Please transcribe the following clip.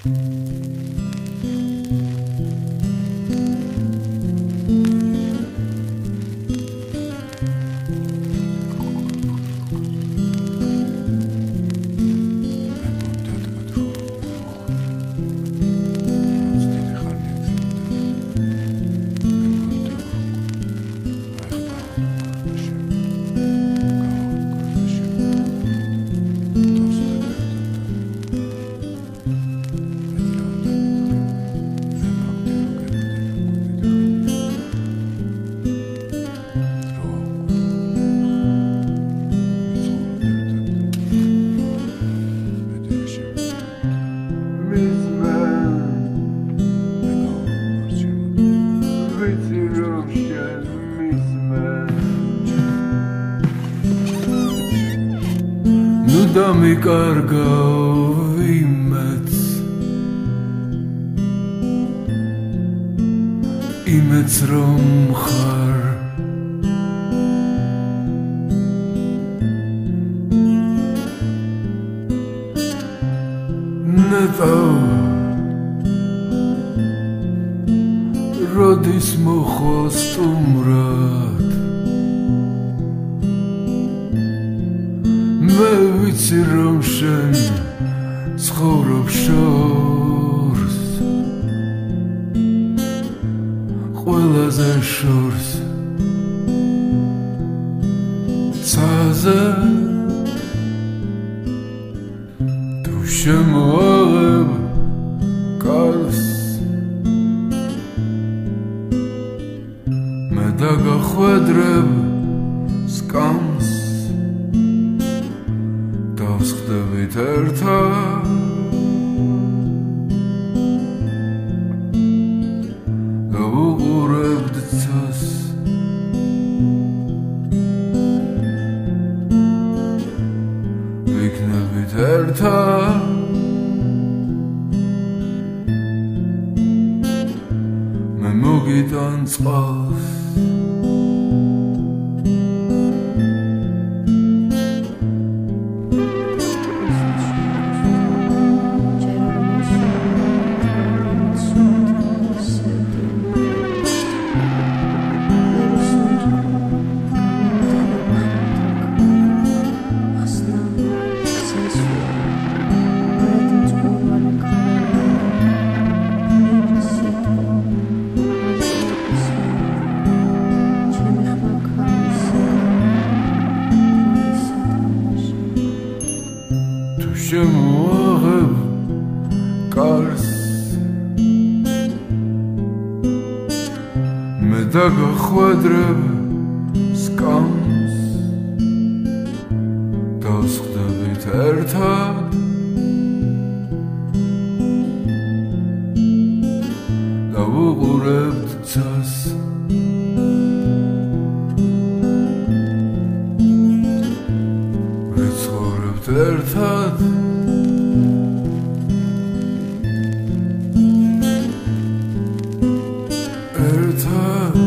Kargau imets romchar netau rodis mochos umrat me ვიცი რომ შენ ცხოვრობ შორს ყველაზე შორს ცაზე თუ შემოაღებ კარს მე დაგახვედრებ სკამს დავსხდებით ერთად დავუყურებთ ცას ვიქნებით ერთად მე მოგიტან წყალს დაგახვედრებ სკამს დავსხდებით ერთად დავუყურებთ ცას ვიცხოვრებთ ერთად ერთად